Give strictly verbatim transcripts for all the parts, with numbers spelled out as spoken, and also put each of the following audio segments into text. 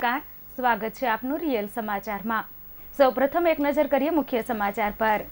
નમસ્કાર, સ્વાગત છે આપનું રિયલ સમાચારમાં। સૌપ્રથમ એક નજર કરીએ મુખ્ય સમાચાર પર।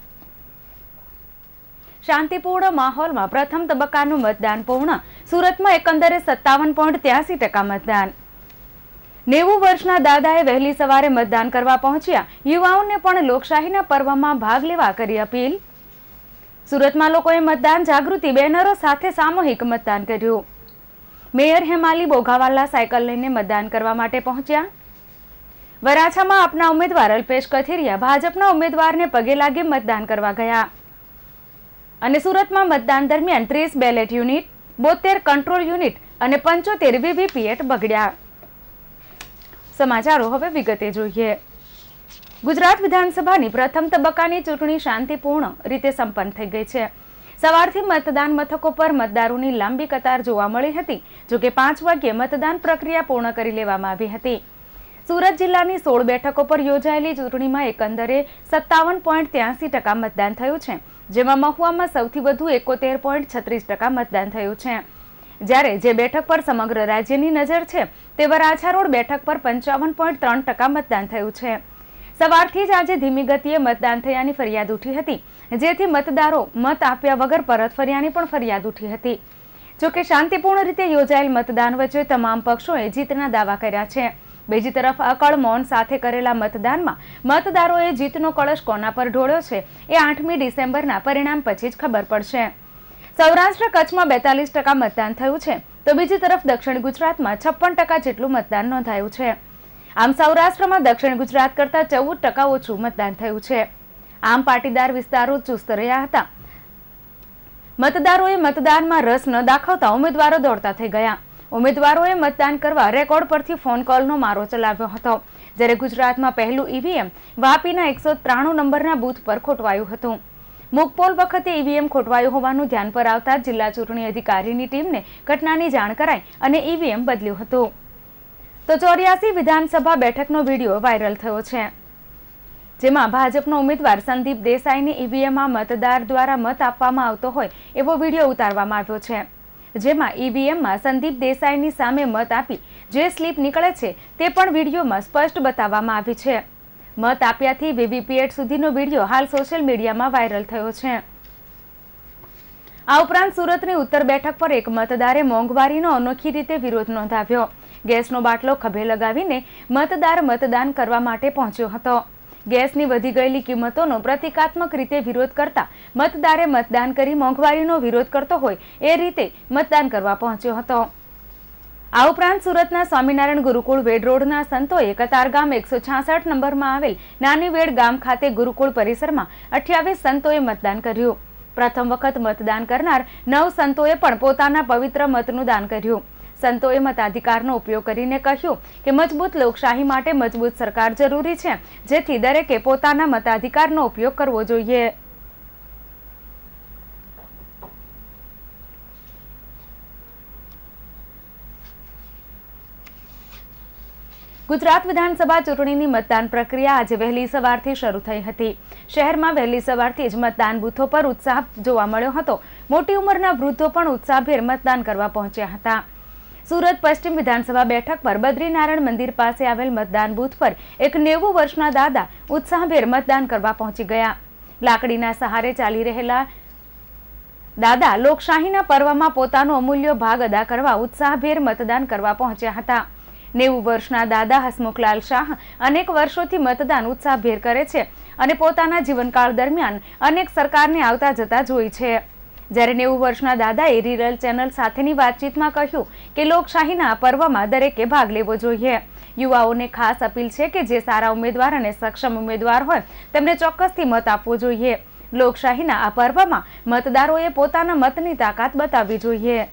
શાંતિપૂર્ણ માહોલમાં પ્રથમ તબક્કાનું મતદાન પૂર્ણ। સુરતમાં એકંદરે સત્તાવન પોઈન્ટ ત્યાસી ટકા મતદાન। નેવું વર્ષના દાદાએ વહેલી સવારે મતદાન કરવા પહોંચ્યા। યુવાઓને પણ લોકશાહીના પર્વમાં ભાગ લેવા કરી અપીલ। સુરતમાં લોકોએ મતદાન જાગૃતિ બેનરો સાથે સામૂહિક મતદાન કર્યું। મેયર હેમાલી બોઘાવાલા સાયકલ લઈને મતદાન કરવા માટે પહોંચ્યા। વરાછામાં આપના ઉમેદવાર અલ્પેશ કથિરિયા ભાજપના ઉમેદવારને પગે લાગી મતદાન કરવા ગયા। અને સુરતમાં મતદાન દરમિયાન ત્રીસ બેલેટ યુનિટ, બોતેર કંટ્રોલ યુનિટ અને પંચોતેર વીવીપીએટ બગડ્યા। સમાચારો હવે વિગતે જોઈએ। ગુજરાત વિધાનસભાની પ્રથમ તબક્કાની ચૂંટણી શાંતિપૂર્ણ રીતે સંપન્ન થઈ ગઈ છે। સવારથી મતદાન મથકો પર મતદારોની લાંબી કતાર જોવા મળી હતી। જોકે પાંચ વાગ્યે મતદાન પ્રક્રિયા પૂર્ણ કરી લેવામાં આવી હતી। સુરત જિલ્લાની સોળ બેઠકો પર યોજાયેલી ચૂંટણીમાં એકંદરે સત્તાવન પોઈન્ટ ત્યાસી ટકા મતદાન થયું છે, જેમાં મહુવામાં સૌથી વધુ એકોતેર પોઈન્ટ છત્રીસ ટકા મતદાન થયું છે। જ્યારે જે બેઠક પર સમગ્ર રાજ્યની નજર છે તે વરાછા રોડ બેઠક પર પંચાવન પોઈન્ટ ત્રણ ટકા મતદાન થયું છે। સવારથી જ આજે ધીમી ગતિએ મતદાન થયાની ફરિયાદ ઉઠી હતી, જેથી મતદારો મત આપ્યા વગર પરત ફર્યાની પણ ફરિયાદ ઉઠી હતી। જોકે શાંતિપૂર્ણ રીતે યોજાયેલ મતદાન વચ્ચે તમામ પક્ષોએ જીતના દાવા કર્યા છે। બીજી તરફ અકળ મૌન સાથે કરેલા મતદાનમાં મતદારોએ જીતનો કળશ કોના પર ઢોળ્યો છે એ આઠમી ડિસેમ્બરના પરિણામ પછી જ ખબર પડશે। સૌરાષ્ટ્ર કચ્છમાં બેતાલીસ ટકા મતદાન થયું છે, તો બીજી તરફ દક્ષિણ ગુજરાતમાં છપ્પન ટકા જેટલું મતદાન નોંધાયું છે। આમ સૌરાષ્ટ્રમાં દક્ષિણ ગુજરાત કરતાં ચૌદ ટકા ઓછું મતદાન થયું છે। આમ પાટીદાર વિસ્તારો ચુસ્ત રહ્યા હતા। મતદારોએ મતદાનમાં રસ ન દાખવતા ઉમેદવારો દોડતા થઈ ગયા। ઉમેદવારોએ મતદાન કરવા રેકોર્ડ પરથી ફોન કોલનો મારો ચલાવ્યો હતો, જ્યારે ગુજરાતમાં પહેલું ઈવીએમ વાપીના એકસો ત્રાણું નંબરના બૂથ પર ખોટવાયું હતું। મૂકપોલ વખતે ઈવીએમ ખોટવાયું હોવાનું ધ્યાન પર આવતા જિલ્લા ચૂંટણી અધિકારીની ટીમને ઘટનાની જાણ કરાઈ અને ઈવીએમ બદલ્યું હતું। તો ચોર્યાસી વિધાનસભા બેઠકનો વિડીયો વાયરલ થયો છે, જેમાં ભાજપનો ઉમેદવાર સંદીપ દેસાઈની ઈવીએમમાં મતદાર દ્વારા મત આપવામાં આવતો હોય એવો વિડીયો ઉતારવામાં આવ્યો છે, જેમાં ઈવીએમમાં સંદીપ દેસાઈની સામે મત આપી જે સ્લીપ નીકળે છે તે પણ વિડીયોમાં સ્પષ્ટ બતાવવામાં આવી છે। મત આપ્યાથી વીવીપીએટ સુધીનો વિડીયો હાલ સોશિયલ મીડિયામાં વાયરલ થયો છે। આ ઉપરાંત સુરતની ઉત્તર બેઠક પર એક મતદારે મોંઘવારીનો અનોખી રીતે વિરોધ નોંધાવ્યો। ગેસનો બાટલો ખભે લગાવીને મતદાર મતદાન કરવા માટે પહોંચ્યો હતો। ગેસની વધી ગયેલી કિંમતોનો પ્રતિકાત્મક રીતે વિરોધ કરતા મતદારે મતદાન કરી મોંઘવારીનો વિરોધ કરતો હોય એ રીતે મતદાન કરવા પહોંચ્યો હતો। આ ઉપરાંત સુરતના સ્વામિનારાયણ ગુરુકુળ વેડ રોડના સંતોએ કતારગામ એકસો છાસઠ નંબરમાં આવેલ નાની વેડ ગામ ખાતે ગુરુકુળ પરિસરમાં અઠ્યાવીસ સંતોએ મતદાન કર્યું। પ્રથમ વખત મતદાન કરનાર નવ સંતોએ પણ પોતાના પવિત્ર મતનું દાન કર્યું। સંતોએ મતાધિકારનો ઉપયોગ કરીને કહ્યું કે મજબૂત લોકશાહી માટે મજબૂત સરકાર જરૂરી છે, જેથી દરેકે પોતાના મતાધિકારનો ઉપયોગ કરવો જોઈએ। ગુજરાત વિધાનસભા ચૂંટણીની મતદાન પ્રક્રિયા આજે વહેલી સવારથી શરૂ થઈ હતી। શહેરમાં વહેલી સવારથી જ મતદાન બૂથો પર ઉત્સાહ જોવા મળ્યો હતો। મોટી ઉંમરના વૃદ્ધો પણ ઉત્સાહભેર મતદાન કરવા પહોંચ્યા હતા। સુરત પશ્ચિમ વિધાનસભા બેઠક પર બદ્રીનારાયણ મંદિર પાસે આવેલ મતદાન બૂથ પર એક નેવું વર્ષના દાદા ઉત્સાહભેર મતદાન કરવા પહોંચી ગયા। લાકડીના સહારે ચાલી રહેલા દાદા લોકશાહીના પર્વમાં પોતાનો અમૂલ્ય ભાગ અદા કરવા ઉત્સાહભેર મતદાન કરવા પહોંચ્યા હતા। નેવું વર્ષના દાદા હસમુખલાલ શાહ અનેક વર્ષોથી મતદાન ઉત્સાહભેર કરે છે અને પોતાના જીવનકાળ દરમિયાન અનેક સરકારને આવતા જતા જોઈ છે। જ્યારે નેવું વર્ષના દાદાએ રીરલ ચેનલ સાથેની વાતચીતમાં કહ્યું કે લોકશાહીના પર્વમાં દરેકે ભાગ લેવો જોઈએ। યુવાઓને ખાસ અપીલ છે કે જે સારા ઉમેદવાર અને સક્ષમ ઉમેદવાર હોય તેમને ચોક્કસથી મત આપવો જોઈએ। લોકશાહીના આ પર્વમાં મતદારોએ પોતાના મતની તાકાત બતાવવી જોઈએ।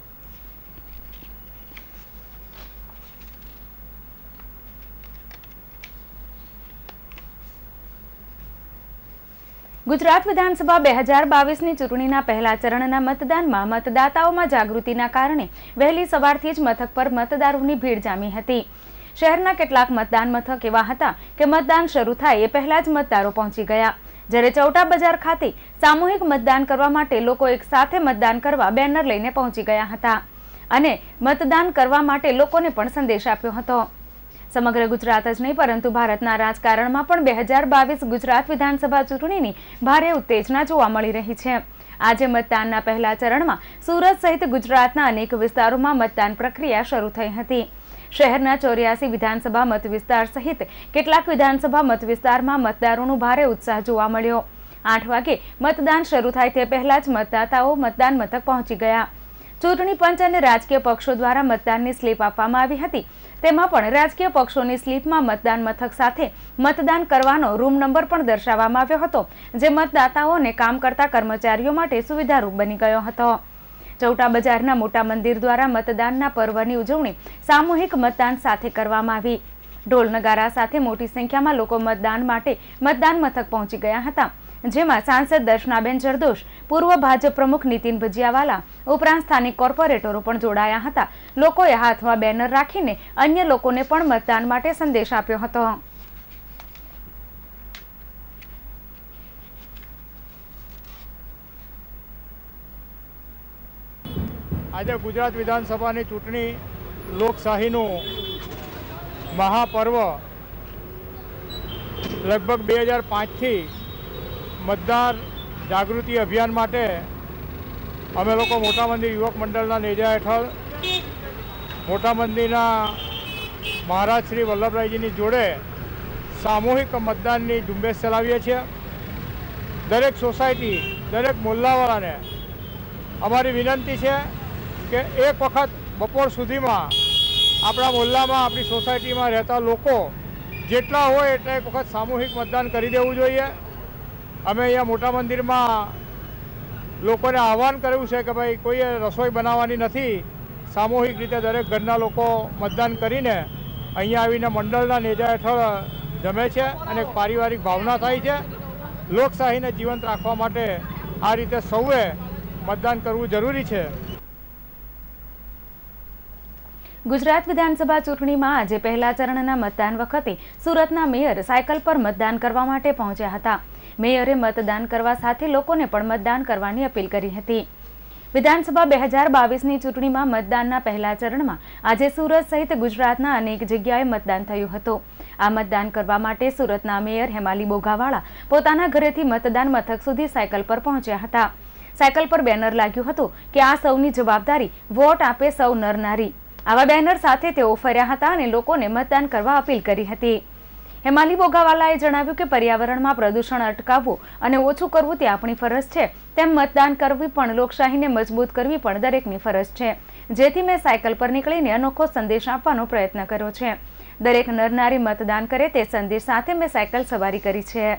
ગુજરાત વિધાનસભા બે હજાર બાવીસની ચૂંટણીના પહેલા ચરણના મતદાનમાં મતદાતાઓમાં જાગૃતિના કારણે વહેલી સવારથી જ મથક પર મતદારોની ભીડ જામી હતી। શહેરના કેટલાક મતદાન મથક એવા હતા કે મતદાન શરૂ થાય એ પહેલા જ મતદારો પહોંચી ગયા, જ્યારે ચૌટા બજાર ખાતે સામૂહિક મતદાન કરવા માટે લોકો એક સાથે મતદાન કરવા બેનર લઈને પહોંચી ગયા હતા અને મતદાન કરવા માટે લોકોને પણ સંદેશ આપ્યો હતો। સમગ્ર ગુજરાત જ નહીં પરંતુ ભારતના રાજકારણમાં પણ બે હજાર બાવીસ ગુજરાત વિધાનસભા ચૂંટણીની ભારે ઉત્તેજના જોવા મળી રહી છે। આજે મતદાનના પહેલા ચરણમાં સુરત સહિત ગુજરાતના અનેક વિસ્તારોમાં મતદાન પ્રક્રિયા શરૂ થઈ હતી। શહેરના ચોર્યાસી વિધાનસભા મત વિસ્તાર સહિત કેટલાક વિધાનસભા મત વિસ્તારમાં મતદારોનો ભારે ઉત્સાહ જોવા મળ્યો। આઠ વાગે મતદાન શરૂ થાય તે પહેલા જ મતદાતાઓ મતદાન મથક પહોંચી ગયા। ચૂંટણી પંચ અને રાજકીય પક્ષો દ્વારા મતદાનની સ્લીપ આપવામાં આવી હતી। તેમાં પણ રાજકીય પક્ષોની સ્લીપમાં મતદાન મથક સાથે મતદાન કરવાનો રૂમ નંબર પણ દર્શાવવામાં આવ્યો હતો, જે મતદાતાઓને કામ કરતા કર્મચારીઓ માટે સુવિધારૂપ બની ગયો હતો। ચૌટા બજારના મોટા મંદિર દ્વારા મતદાનના પર્વની ઉજવણી સામૂહિક મતદાન સાથે કરવામાં આવી। ઢોલ નગારા સાથે મોટી સંખ્યામાં લોકો મતદાન માટે મતદાન મથક પહોંચી ગયા હતા, જેમાં સાંસદ દર્શનાબેન જરદોશ, પૂર્વ ભાજપ પ્રમુખ નીતિન ભજીયાવાલા ઉપરાંત સ્થાનિક કોર્પોરેટરો પણ જોડાયા હતા। લોકોએ હાથમાં બેનર રાખીને અન્ય લોકોને પણ મતદાન માટે સંદેશ આપ્યો હતો। આજે ગુજરાત વિધાનસભાની ચૂંટણી લોકશાહીનું મહાપર્વ લગભગ બે હજાર પાંચથી મતદાર જાગૃતિ અભિયાન માટે અમે લોકો મોટા મંદિર યુવક મંડળના નેજા હેઠળ મોટા મંદિરના મહારાજ શ્રી વલ્લભરાયજીની જોડે સામૂહિક મતદાનની ઝુંબેશ ચલાવીએ છીએ। દરેક સોસાયટી, દરેક મોહલ્લાવાળાને અમારી વિનંતી છે કે એક વખત બપોર સુધીમાં આપણા મોહલ્લામાં, આપણી સોસાયટીમાં રહેતા લોકો જેટલા હોય એટલા એક વખત સામૂહિક મતદાન કરી દેવું જોઈએ। અમે અહીંયા મોટા મંદિરમાં લોકોને આહ્વાન કર્યું છે કે ભાઈ કોઈએ રસોઈ બનાવવાની નથી, સામૂહિક રીતે દરેક ઘરના લોકો મતદાન કરીને અહીંયા આવીને મંડળના નેજા હેઠળ જમે છે અને એક પારિવારિક ભાવના થાય છે। લોકશાહીને જીવંત રાખવા માટે આ રીતે સૌએ મતદાન કરવું જરૂરી છે। ગુજરાત વિધાનસભા ચૂંટણીમાં આજે પહેલા ચરણના મતદાન વખતે સુરતના મેયર સાયકલ પર મતદાન કરવા માટે પહોંચ્યા હતા। મેયરે મતદાન કરવા સાથે લોકોને પણ મતદાન કરવાની અપીલ કરી હતી। વિધાનસભા બે હજાર બાવીસની ચૂંટણીમાં મતદાનના પહેલા ચરણમાં આજે સુરત સહિત ગુજરાતના અનેક જગ્યાએ મતદાન થયું હતું। આ મતદાન કરવા માટે સુરતના મેયર હેમાલી બોઘાવાળા પોતાના ઘરેથી મતદાન મથક સુધી સાયકલ પર પહોંચ્યા હતા। સાયકલ પર બેનર લાગ્યું હતું કે આ સૌની જવાબદારી, વોટ આપે સૌ નર નારી। આવા બેનર સાથે તેઓ ફર્યા હતા અને લોકોને મતદાન કરવા અપીલ કરી હતી। હેમાલી બોઘાવાલાએ જણાવ્યું કે પર્યાવરણમાં પ્રદૂષણ અટકાવવું અને ઓછું કરવું તે આપણી ફરજ છે, તેમ મતદાન કરવી પણ લોકશાહીને મજબૂત કરવી પણ દરેકની ફરજ છે। જેથી મેં સાયકલ પર નીકળીને અનોખો સંદેશ આપવાનો પ્રયત્ન કર્યો છે। દરેક નર નારી મતદાન કરે તે સંદેશ સાથે મેં સાયકલ સવારી કરી છે।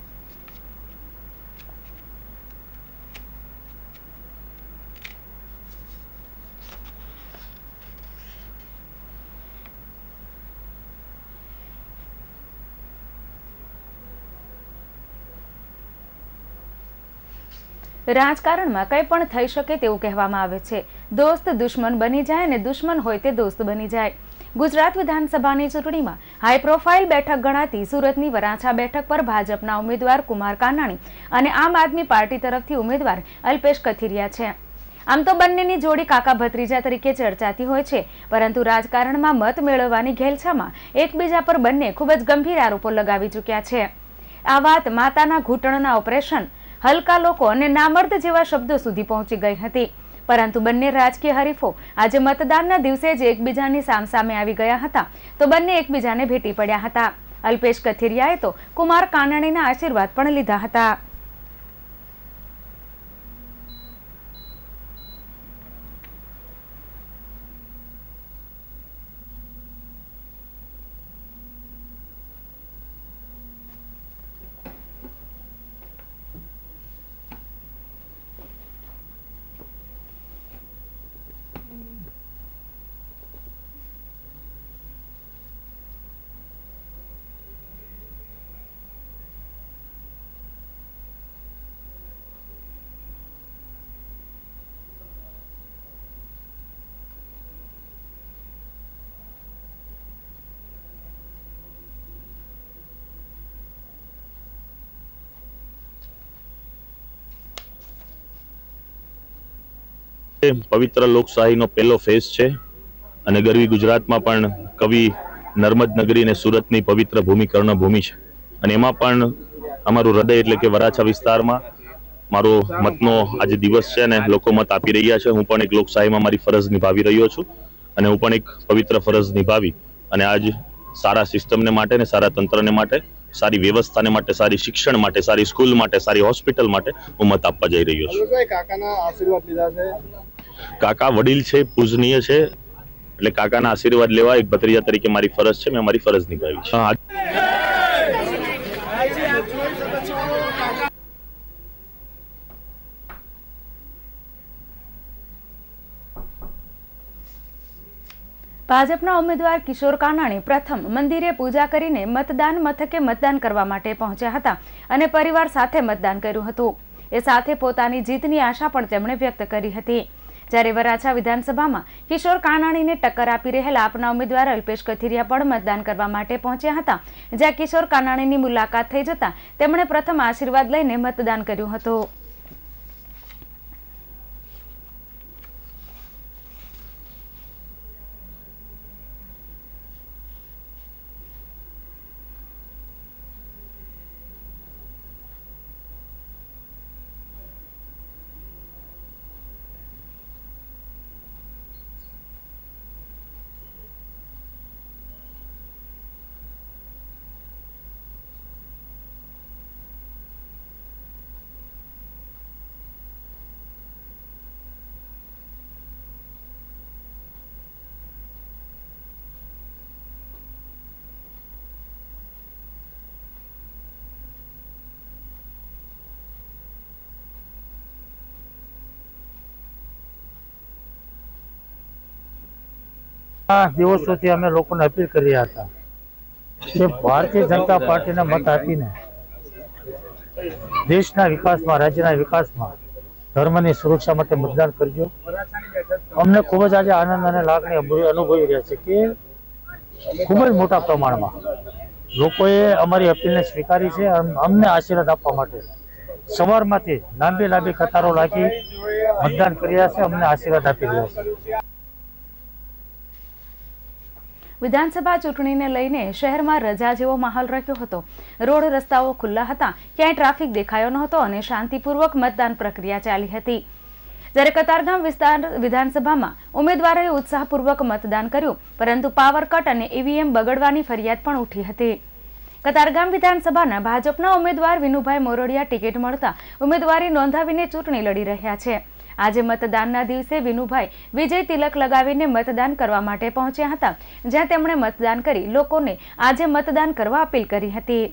રાજકારણમાં કંઈ પણ થઈ શકે તેવું કહેવામાં આવે છે। દોસ્ત દુશ્મન બની જાય અને દુશ્મન હોય તે દોસ્ત બની જાય। ગુજરાત વિધાનસભાની ચૂંટણીમાં હાઈ પ્રોફાઇલ બેઠક ગણાતી સુરતની વરાછા બેઠક પર ભાજપના ઉમેદવાર કુમાર કાનાણી અને આમ આદમી પાર્ટી તરફથી ઉમેદવાર અલ્પેશ કથિરિયા છે। આમ તો બંનેની જોડી કાકા ભત્રીજા તરીકે ચર્ચાતી હોય છે, પરંતુ રાજકારણમાં મત મેળવવાની ઘેલછામાં એકબીજા પર બંને ખૂબ જ ગંભીર આરોપો લગાવી ચૂક્યા છે। આ વાત માતાના ઘૂંટણના ઓપરેશન, હલકા લોકો અને નામર્દ જેવા શબ્દો સુધી પહોંચી ગઈ હતી, પરંતુ બંને રાજકીય હરીફો આજે મતદાનના દિવસે જ એકબીજાની સામસામે આવી ગયા હતા તો બંને એકબીજાને ભેટી પડ્યા હતા। અલ્પેશ કથિરિયાએ તો કુમાર કાનાણીના આશીર્વાદ પણ લીધા હતા। પવિત્ર લોકશાહીનો પહેલો ફેઝ છે અને ગરવી ગુજરાતમાં પણ કવિ नर्मद नगरी ने सूरतनी पवित्र भूमि कर्णभूमि है અને એમાં પણ અમારું હૃદય એટલે કે વરાછા વિસ્તારમાં મારો મતનો આજે દિવસ છે અને લોકો મત આપી રહ્યા છે। હું પણ એક લોકશાહીમાં મારી ફરજ નિભાવી રહ્યો છું અને હું પણ એક પવિત્ર ફરજ નિભાવી અને આજ સારા સિસ્ટમને માટે ને સારા તંત્રને માટે, સારી વ્યવસ્થાને માટે, સારી શિક્ષણ માટે, સારી સ્કૂલ માટે, સારી હોસ્પિટલ માટે હું મત આપવા જઈ રહ્યો છું। કાકાના આશીર્વાદ લીધા છે। કાકા વડીલ છે, પૂજનીય છે, એટલે કાકાના આશીર્વાદ લેવા એક ભત્રીજા તરીકે મારી ફરજ છે, મેં મારી ફરજ નિભાવી છે। ભાજપના ઉમેદવાર કિશોર કાનાણી પ્રથમ મંદિરે પૂજા કરીને મતદાન મથકે મતદાન કરવા માટે પહોંચ્યા હતા અને પરિવાર સાથે મતદાન કર્યું હતું। એ સાથે પોતાની જીતની આશા પણ તેમણે વ્યક્ત કરી હતી। જ્યારે વરાછા વિધાનસભામાં કિશોર કાનાણીને ટક્કર આપી રહેલા આપના ઉમેદવાર અલ્પેશ કથિરિયા પણ મતદાન કરવા માટે પહોંચ્યા હતા, જ્યાં કિશોર કાનાણીની મુલાકાત થઈ જતા તેમણે પ્રથમ આશીર્વાદ લઈને મતદાન કર્યું હતું। દિવસોથી અમે લોકોને અપીલ કરી રહ્યા હતા કે ભારતીય જનતા પાર્ટીને મત આપીને દેશના વિકાસમાં, રાજ્યના વિકાસમાં, ધર્મની સુરક્ષા માટે મતદાન કરજો। અમને ખૂબ જ આજે આનંદ અને લાગણી અનુભવી રહ્યા છે કે ખૂબ જ મોટા પ્રમાણમાં લોકોએ અમારી અપીલને સ્વીકારી છે। અમને આશીર્વાદ આપવા માટે સવારમાંથી લાંબી લાંબી કતારો લાગી મતદાન કરી રહ્યા છે, અમને આશીર્વાદ આપી રહ્યા છે। વિધાનસભા ચૂંટણીને લઈને શહેરમાં રજા જેવો માહોલ રહ્યો હતો। રોડ રસ્તાઓ ખુલ્લા હતા, ક્યાંય ટ્રાફિક દેખાયો નહોતો અને શાંતિપૂર્વક મતદાન પ્રક્રિયા ચાલી હતી। જ્યારે કતારગામ વિસ્તાર વિધાનસભામાં ઉમેદવારોએ ઉત્સાહપૂર્વક મતદાન કર્યું, પરંતુ પાવર કટ અને ઈવીએમ બગડવાની ફરિયાદ પણ ઉઠી હતી। કતારગામ વિધાનસભાના ભાજપના ઉમેદવાર વિનુભાઈ મોરડિયા ટિકિટ મળતા ઉમેદવારી નોંધાવીને ચૂંટણી લડી રહ્યા છે। આજે મતદાનના દિવસે વિનુભાઈ વિજય તિલક લગાવીને મતદાન કરવા માટે પહોંચ્યા હતા, જ્યાં તેમણે મતદાન કરી લોકોને આજે મતદાન કરવા અપીલ કરી હતી।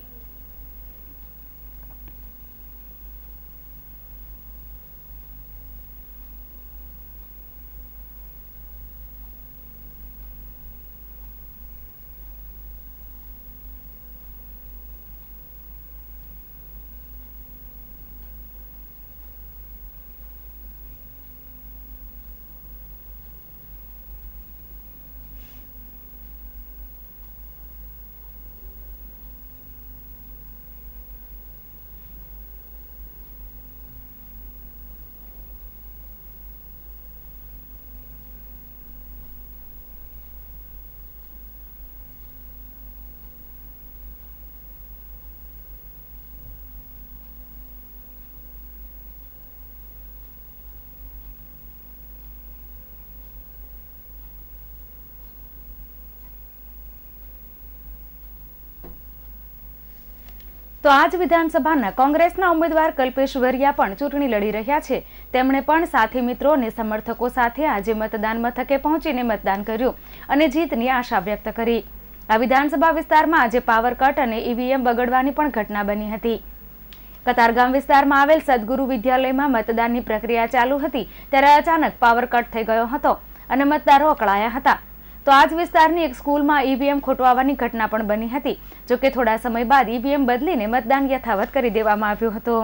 તો આજ વિધાનસભાના કોંગ્રેસના ઉમેદવાર કલ્પેશ વરિયા પણ ચૂંટણી લડી રહ્યા છે। તેમણે પણ સાથી મિત્રો અને સમર્થકો સાથે આજે મતદાન મથકે પહોંચીને મતદાન કર્યું અને જીતની આશા વ્યક્ત કરી। આ વિધાનસભા વિસ્તારમાં આજે પાવર કટ અને ઈવીએમ બગડવાની પણ ઘટના બની હતી। કતારગામ વિસ્તારમાં આવેલ સદગુરુ વિદ્યાલયમાં મતદાનની પ્રક્રિયા ચાલુ હતી ત્યારે અચાનક પાવર કટ થઈ ગયો હતો અને મતદારો અકળાયા હતા। તો આજ વિસ્તારની એક સ્કૂલમાં ઈવીએમ ખોટવાવાની ઘટના પણ બની હતી। જો કે થોડા સમય બાદ ઈવીએમ બદલીને મતદાન યથાવત કરી દેવામાં આવ્યું હતું।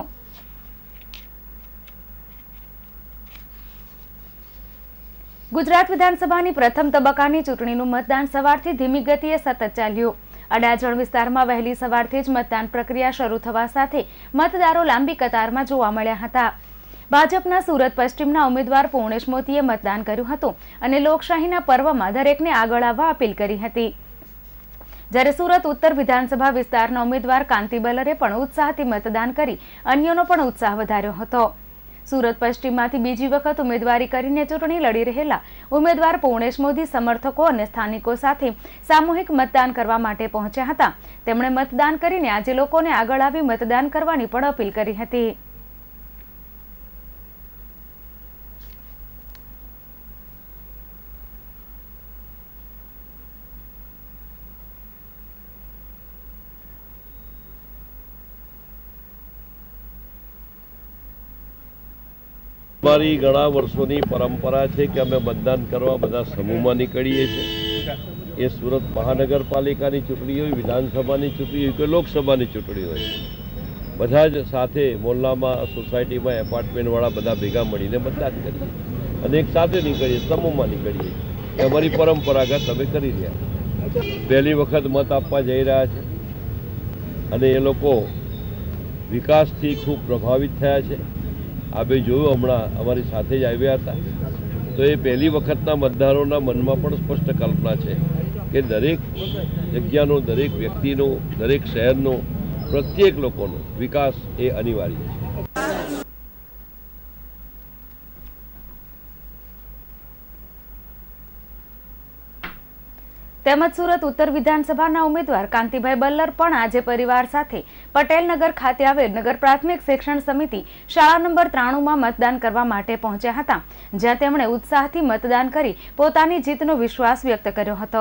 ગુજરાત વિધાનસભાની પ્રથમ તબક્કાની ચૂંટણીનું મતદાન સવારથી ધીમી ગતિએ સતત ચાલ્યું। અડાજણ વિસ્તારમાં વહેલી સવારથી જ મતદાન પ્રક્રિયા શરૂ થવા સાથે મતદારો લાંબી કતારમાં જોવા મળ્યા હતા। ભાજપના સુરત પશ્ચિમના ઉમેદવાર પૂર્ણેશ મોતીએ મતદાન કર્યું હતું અને લોકશાહીના પર્વમાં દરેકને આગળ આવવા અપીલ કરી હતી। જ્યારે સુરત ઉત્તર વિધાનસભા વિસ્તારના ઉમેદવાર કાંતિ બલરે પણ ઉત્સાહથી મતદાન કરી અન્યોનો પણ ઉત્સાહ વધાર્યો હતો. સુરત પશ્ચિમમાંથી બીજી વખત ઉમેદવારી કરીને ચૂંટણી લડી રહેલા ઉમેદવાર પૂર્ણેશ મોદી સમર્થકો અને સ્થાનિકો સાથે સામૂહિક મતદાન કરવા માટે પહોંચ્યા હતા. તેમણે મતદાન કરીને આજે લોકોને આગળ આવી મતદાન કરવાની પણ અપીલ કરી હતી. અમારી ઘણા વર્ષોની પરંપરા છે કે અમે મતદાન કરવા બધા સમૂહમાં નીકળીએ છીએ. એ સુરત મહાનગરપાલિકાની ચૂંટણી હોય, વિધાનસભાની ચૂંટણી હોય કે લોકસભાની ચૂંટણી હોય, બધા જ સાથે મોહલ્લામાં, સોસાયટીમાં, એપાર્ટમેન્ટવાળા બધા ભેગા મળીને મતદાન કરીએ અને એક સાથે નીકળીએ, સમૂહમાં નીકળીએ. એ અમારી પરંપરાગત અમે કરી રહ્યા. પહેલી વખત મત આપવા જઈ રહ્યા છે અને એ લોકો વિકાસથી ખૂબ પ્રભાવિત થયા છે. આપણે જોયું હમણાં અમારી સાથે જ આવ્યા હતા તો એ પહેલી વખતના મતદારોના મનમાં પણ સ્પષ્ટ કલ્પના છે કે દરેક જગ્યાનો, દરેક વ્યક્તિનો, દરેક શહેરનો, પ્રત્યેક લોકોનો વિકાસ એ અનિવાર્ય છે. તેમજ સુરત ઉત્તર વિધાનસભાના ઉમેદવાર કાંતિભાઈ બલ્લર પણ આજે પરિવાર સાથે પટેલનગર ખાતે આવેલ નગર પ્રાથમિક શિક્ષણ સમિતિ શાળા નંબર ત્રાણુંમાં મતદાન કરવા માટે પહોંચ્યા હતા, જ્યાં તેમણે ઉત્સાહથી મતદાન કરી પોતાની જીતનો વિશ્વાસ વ્યક્ત કર્યો હતો.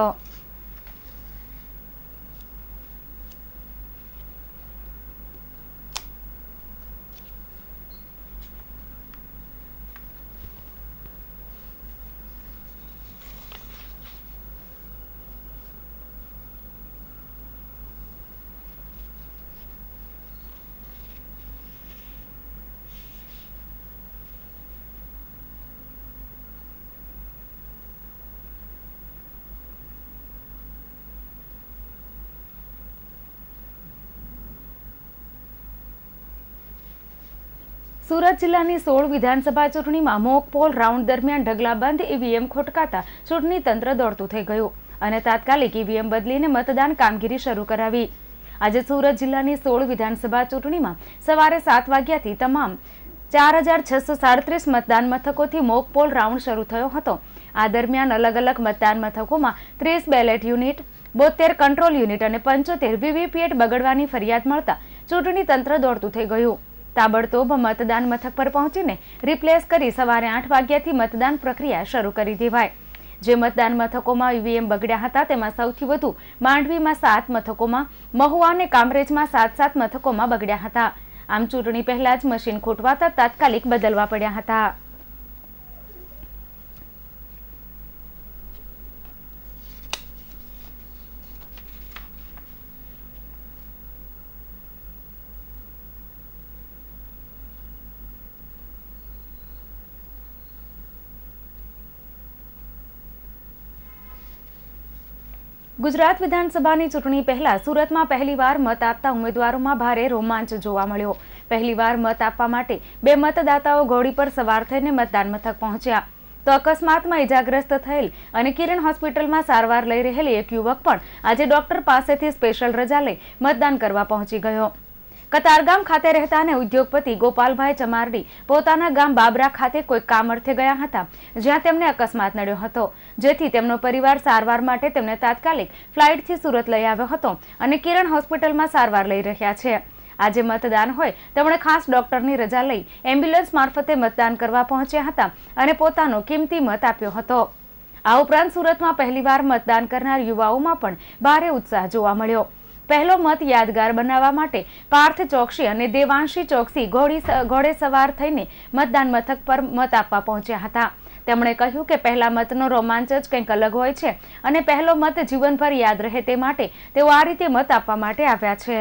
સુરત જિલ્લાની સોળ વિધાનસભા ચૂંટણીમાં મોક પોલ રાઉન્ડ દરમિયાન ઢગલાબંધ ઈવીએમ ખોટકાતા ચૂંટણી તંત્ર દોડતું થઈ ગયું અને તાત્કાલિક ઈવીએમ બદલીને મતદાન કામગીરી શરૂ કરાવી. આજે સુરત જિલ્લાની સોળ વિધાનસભા ચૂંટણીમાં સવારે સાત વાગ્યાથી તમામ ચાર હજાર છસો સાડત્રીસ મતદાન મથકોથી મોક પોલ રાઉન્ડ શરૂ થયો હતો. આ દરમિયાન અલગ અલગ મતદાન મથકોમાં ત્રીસ બેલેટ યુનિટ, બોતેર કંટ્રોલ યુનિટ અને પંચોતેર વીવીપીએટ બગડવાની ફરિયાદ મળતા ચૂંટણી તંત્ર દોડતું થઈ ગયું. તાબડતોબ મતદાન મથક પર પહોંચીને રિપ્લેસ કરી સવારે આઠ વાગ્યાથી મતદાન પ્રક્રિયા શરૂ કરી દેવાય. જે મતદાન મથકોમાં ઈવીએમ બગડ્યા હતા તેમાં સૌથી વધુ માંડવીમાં સાત મથકોમાં, મહુવા અને કામરેજમાં સાત સાત મથકોમાં બગડ્યા હતા. આમ ચૂંટણી પહેલા જ મશીન ખોટવાતા તાત્કાલિક બદલવા પડ્યા હતા. ગુજરાત વિધાનસભાની ચૂંટણી પહેલા સુરતમાં પહેલીવાર મત આપતા ઉમેદવારોમાં ભારે રોમાંચ જોવા મળ્યો. પહેલીવાર મત આપવા માટે બે મતદાતાઓ ઘોડી પર સવાર થઈને મતદાન મથક પહોંચ્યા તો અકસ્માતમાં ઇજાગ્રસ્ત થયેલ અને કિરણ હોસ્પિટલમાં સારવાર લઈ રહેલી એક યુવક પણ આજે ડોક્ટર પાસેથી સ્પેશિયલ રજા લઈ મતદાન કરવા પહોંચી ગયો. કતારગામ ખાતે રહેતા અને ઉદ્યોગપતિ ગોપાલભાઈ ચમારડી પોતાના ગામ બાબરા ખાતે કોઈ કામ અર્થે ગયા હતા, જ્યાં તેમને અકસ્માત નડ્યો હતો, જેથી તેમનો પરિવાર સારવાર માટે તેમને તાત્કાલિક ફ્લાઇટથી સુરત લઈ આવ્યો હતો અને કિરણ હોસ્પિટલમાં સારવાર લઈ રહ્યા છે. આજે મતદાન હોય તેમણે ખાસ ડોક્ટરની રજા લઈ એમ્બ્યુલન્સ મારફતે મતદાન કરવા પહોંચ્યા હતા અને પોતાનો કિંમતી મત આપ્યો હતો. આ ઉપરાંત સુરતમાં પહેલીવાર મતદાન કરનાર યુવાઓમાં પણ ભારે ઉત્સાહ જોવા મળ્યો. પહેલો મત યાદગાર બનાવવા માટે પાર્થ ચોકસી અને દેવાંશી ચોકસી ઘોડી ઘોડે સવાર થઈને મતદાન મથક પર મત આપવા પહોંચ્યા હતા. તેમણે કહ્યું કે પહેલા મતનો રોમાંચ જ કંઈક અલગ હોય છે અને પહેલો મત જીવનભર યાદ રહે તે માટે તેઓ આ રીતે મત આપવા માટે આવ્યા છે.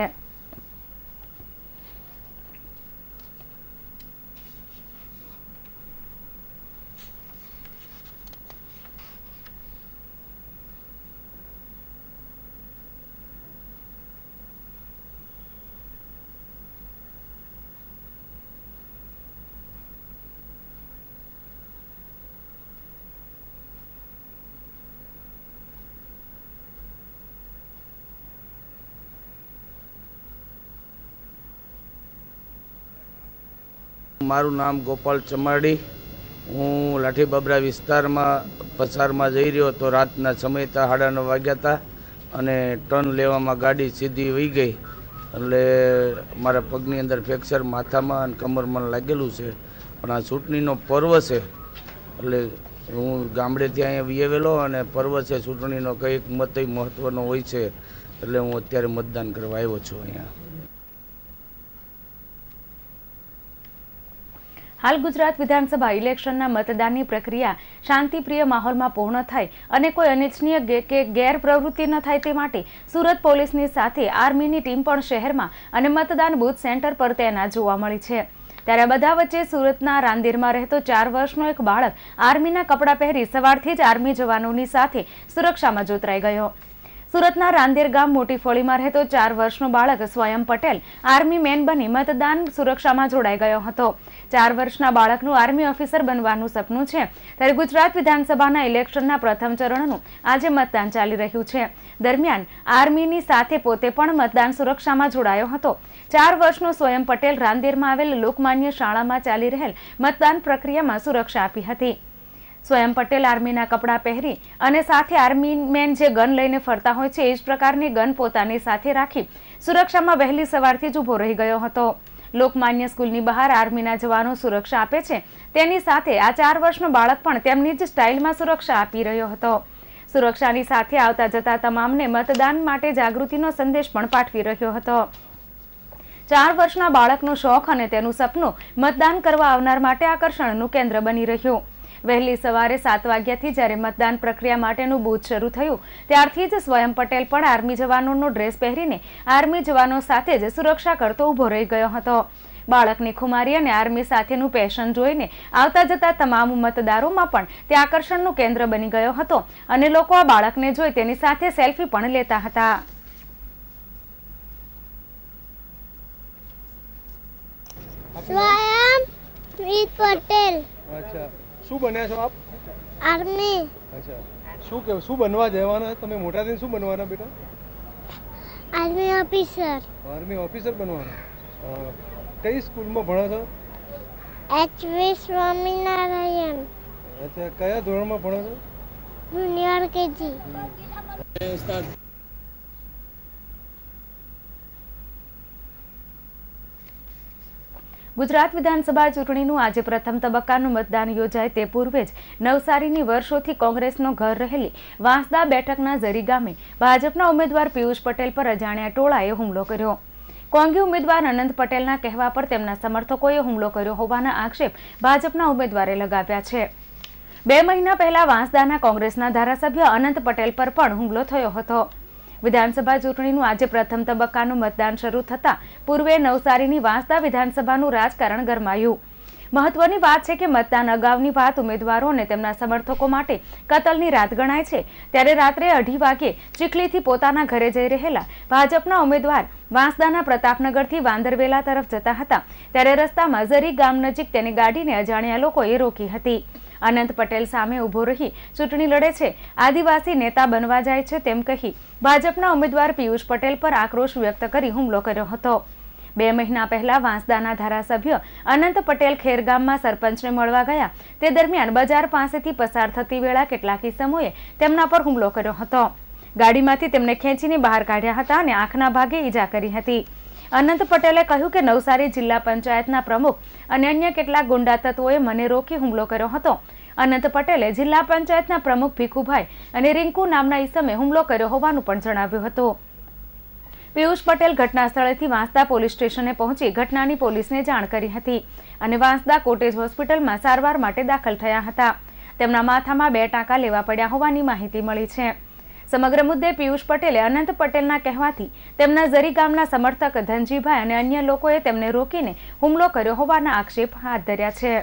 મારું નામ ગોપાલ ચમાડી। હું લાઠી બાબરા વિસ્તારમાં પસારમાં જઈ રહ્યો તો રાતના સમય તા સાડા નવ વાગ્યા હતા અને ટર્ન લેવામાં ગાડી સીધી વહી ગઈ એટલે મારા પગની અંદર ફ્રેક્ચર માથામાં અને કમરમાં લાગેલું છે। પણ આ ચૂંટણીનો પર્વ છે એટલે હું ગામડેથી અહીંયા વિયેવેલો અને પર્વ છે ચૂંટણીનો કંઈક મત મહત્વનો હોય છે એટલે હું અત્યારે મતદાન કરવા આવ્યો છું અહીંયા। હાલ ગુજરાત વિધાનસભા ઇલેક્શનના મતદાનની પ્રક્રિયા શાંતિપ્રિય માહોલમાં પૂર્ણ થાય અને કોઈ અનિચ્છનીય કે ગેરપ્રવૃત્તિ ન થાય તે માટે સુરત પોલીસની સાથે આર્મીની ટીમ પણ શહેરમાં અને મતદાન બૂથ સેન્ટર પર તૈનાત જોવા મળી છે। ત્યારે બધા વચ્ચે સુરતના રાંદેરમાં રહેતો ચાર વર્ષનો એક બાળક આર્મીના કપડાં પહેરી સવારથી જ આર્મી જવાનોની સાથે સુરક્ષામાં જોતરાઈ ગયો। સુરતના રાંદેર ગામ મોટી ફળીમાં રહેતો ચાર વર્ષનો બાળક સ્વયં પટેલ આર્મી મેન બની મતદાન સુરક્ષામાં જોડાઈ ગયો હતો। ચાર વર્ષના બાળકનું આર્મી ઓફિસર બનવાનું સપનું છે ત્યારે ગુજરાત વિધાનસભાના ઇલેક્શનના પ્રથમ ચરણનું આજે મતદાન ચાલી રહ્યું છે। દરમિયાન આર્મીની સાથે પોતે પણ મતદાન સુરક્ષામાં જોડાયો હતો। ચાર વર્ષનો સ્વયં પટેલ રાંદેરમાં આવેલ લોકમાન્ય શાળામાં ચાલી રહેલ મતદાન પ્રક્રિયામાં સુરક્ષા આપી હતી। સ્વયં પટેલ આર્મીના કપડાં પહેરી અને સાથે આર્મી મેન જે ગન લઈને ફરતા હોય છે એ જ પ્રકારની ગન પોતાની સાથે રાખી સુરક્ષામાં વહેલી સવારથી જ ઊભો રહી ગયો હતો। લોકમાન્ય સ્કૂલની બહાર આર્મીના જવાનો સુરક્ષા આપે છે તેની સાથે આ ચાર વર્ષનો બાળક પણ તેમની જ સ્ટાઇલમાં સુરક્ષા આપી રહ્યો હતો। સુરક્ષાની સાથે આવતા જતા તમામને મતદાન માટે જાગૃતિનો સંદેશ પણ પાઠવી રહ્યો હતો। ચાર વર્ષના બાળકનો શોખ અને તેનું સપનું મતદાન કરવા આવનાર માટે આકર્ષણનું કેન્દ્ર બની રહ્યું। વહેલી સવારે સાત વાગ્યાથી જ્યારે મતદાન પ્રક્રિયા માટેનું બૂથ શરૂ થયું ત્યારથી જ સ્વયં પટેલ પણ આર્મી જવાનોનો ડ્રેસ પહેરીને આર્મી જવાનો સાથે જ સુરક્ષા કરતો ઊભો રહી ગયો હતો। બાળકની ખુમારી અને આર્મી સાથેનું પેશન જોઈને આવતા જતા તમામ મતદારોમાં પણ તે આકર્ષણનું કેન્દ્ર બની ગયો હતો અને લોકો આ બાળકને જોઈ તેની સાથે સેલ્ફી પણ લેતા હતા। स्वयं वीर पटेल। अच्छा, શું બન્યા છો આપ? આર્મી। અચ્છા, શું કે શું બનવા જવાના તમે મોટા થઈને શું બનવાના બેટા? Army officer. આર્મી ઓફિસર બનવાના। કઈ સ્કૂલમાં ભણો છો? H V Swaminarayan. અચ્છા, કયા ધોરણમાં ભણો છો? Junior KG. ગુજરાત વિધાનસભા ચૂંટણીનું આજે પ્રથમ તબક્કાનું મતદાન યોજાય તે પૂર્વે જ નવસારીની વર્ષોથી કોંગ્રેસનો ઘર રહેલી વાંસદા બેઠકના ઝરી ગામે ભાજપના ઉમેદવાર પિયુષ પટેલ પર અજાણ્યા ટોળાએ હુમલો કર્યો। કોંગી ઉમેદવાર અનંત પટેલના કહેવા પર તેમના સમર્થકોએ હુમલો કર્યો હોવાના આક્ષેપ ભાજપના ઉમેદવારે લગાવ્યા છે। બે મહિના પહેલા વાંસદાના કોંગ્રેસના ધારાસભ્ય અનંત પટેલ પર પણ હુમલો થયો હતો। વિધાનસભા ચૂંટણીનું આજે પ્રથમ તબક્કાનું મતદાન શરૂ થતા પૂર્વે નવસારીની વાંસદા વિધાનસભાનું રાજકારણ ગરમાયું। મહત્વની વાત છે કે મતદાન અગાઉની વાત ઉમેદવારો અને તેમના સમર્થકો માટે કતલની રાત ગણાય છે ત્યારે રાત્રે અઢી વાગે ચીખલીથી પોતાના ઘરે જઈ રહેલા ભાજપના ઉમેદવાર વાંસદાના પ્રતાપનગરથી વાંદરવેલા તરફ જતા હતા ત્યારે રસ્તામાં ઝરી ગામ નજીક તેની ગાડીને અજાણ્યા લોકોએ રોકી હતી। અનંત પટેલ સામે ઊભો રહી ચૂંટણી લડે છે, આદિવાસી નેતા બનવા જાય છે તેમ કહી ભાજપના ઉમેદવાર પિયુષ પટેલ પર આક્રોશ વ્યક્ત કરી હુમલો કર્યો હતો। બે મહિના પહેલા વાંસદાના ધારાસભ્ય અનંત પટેલ ખેરગામમાં સરપંચને મળવા ગયા તે દરમિયાન બજાર પાસેથી પસાર થતી વેળા કેટલાક ઇસમોએ તેમના પર હુમલો કર્યો હતો। ગાડીમાંથી તેમને ખેંચીને બહાર કાઢ્યા હતા અને આંખના ભાગે ઈજા કરી હતી। અનંત પટેલે કહ્યું કે નવસારી જિલ્લા પંચાયતના પ્રમુખ અને અન્ય કેટલાક ગુંડા તત્વોએ મને રોકી હુમલો કર્યો હતો। અનંત પટેલે જિલ્લા પંચાયતના પ્રમુખ ભીખુભાઈ અને રિંકુ નામના ઈસમે હુમલો કર્યો હોવાનું પણ જણાવ્યું હતું। પિયુષ પટેલ ઘટના સ્થળેથી વાંસદા પોલીસ સ્ટેશને પહોંચી ઘટનાની પોલીસને જાણ કરી હતી અને વાંસદા કોટેજ હોસ્પિટલમાં સારવાર માટે દાખલ થયા હતા। તેમના માથામાં બે ટાંકા લેવા પડ્યા હોવાની માહિતી મળી છે। સમગ્ર મુદ્દે પિયુષ પટેલે અનંત પટેલના કહેવાથી તેમના ઝરી ગામના સમર્થક ધનજીભાઈ અને અન્ય લોકોએ તેમને રોકીને હુમલો કર્યો હોવાના આક્ષેપ હાથ ધર્યા છે।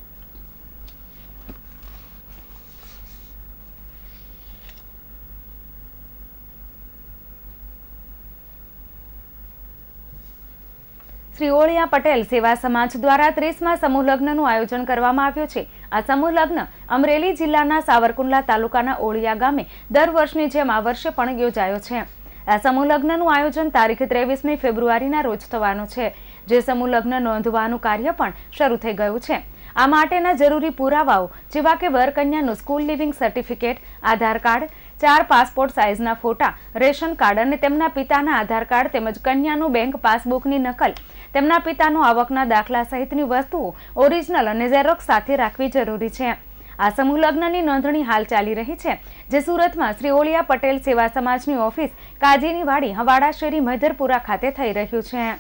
શ્રી ઓળિયા પટેલ સેવા સમાજ દ્વારા ત્રીસમાં સમૂહ લગ્નનું આયોજન કરવામાં આવ્યું છે। આ સમૂહ લગ્ન અમરેલી જિલ્લાના સાવરકુંડલા તાલુકાના ઓળિયા ગામે દર વર્ષની જેમ આ વર્ષે પણ યોજાયો છે। આ સમૂહ લગ્નનું આયોજન તારીખ ત્રેવીસમી ફેબ્રુઆરીના રોજ થવાનું છે, જે સમૂહ લગ્ન નોંધવાનું કાર્ય પણ શરૂ થઈ ગયું છે। આ માટેના જરૂરી પુરાવાઓ જેવા કે વરકન્યાનું school leaving certificate, Aadhaar card, ચાર પાસપોર્ટ સાઇઝના ફોટા, રેશન કાર્ડ અને તેમના પિતાના આધાર કાર્ડ તેમજ કન્યાનું બેંક પાસબુકની નકલ, તેમના પિતાનો આવકના દાખલા સહિતની વસ્તુઓ ઓરિજિનલ અને ઝેરોક્સ સાથે રાખવી જરૂરી છે। આ સમૂહ લગ્નની નોંધણી હાલ ચાલી રહી છે, જે સુરતમાં શ્રી ઓલિયા પટેલ સેવા સમાજની ઓફિસ કાજીની વાડી હવાડા શેરી મધરપુરા ખાતે થઈ રહ્યું છે।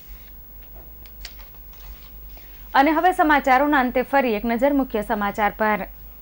અને હવે સમાચારોના અંતે ફરી એક નજર મુખ્ય સમાચાર પર।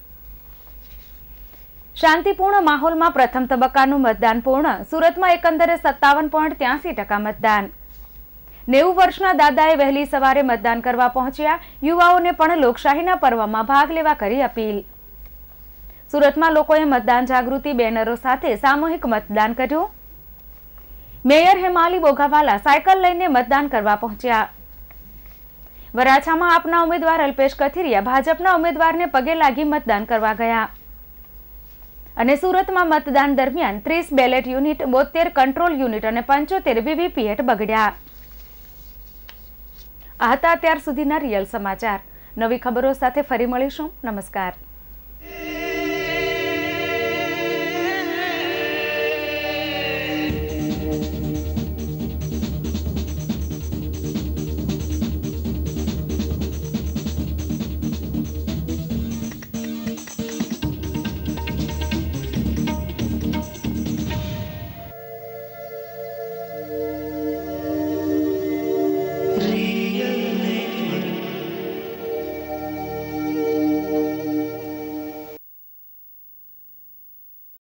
શાંતિપૂર્ણ માહોલમાં પ્રથમ તબક્કાનું મતદાન પૂર્ણ। સુરતમાં એકંદરે સત્તાવન પોઈન્ટ ત્યાસી ટકા મતદાન। નેવું વર્ષના દાદાએ વહેલી સવારે મતદાન કરવા પહોંચ્યા। યુવાઓને પણ લોકશાહીના પર્વમાં ભાગ લેવા કરી અપીલ। સુરતમાં લોકોએ મતદાન જાગૃતિ બેનરો સાથે સામૂહિક મતદાન કર્યું। મેયર હેમાલી બોઘાવાલા સાયકલ લઈને મતદાન કરવા પહોંચ્યા। વરાછામાં આપના ઉમેદવાર અલ્પેશ કથિરિયા ભાજપના ઉમેદવારને પગે લાગી મતદાન કરવા ગયા। અને સુરતમાં મતદાન દરમિયાન ત્રીસ બેલેટ યુનિટ, બોતેર કંટ્રોલ યુનિટ અને પંચોતેર વીવીપીએટ બગડ્યા। આ હતા અત્યાર સુધીના રિયલ સમાચાર। નવી ખબરો સાથે ફરી મળીશું। નમસ્કાર।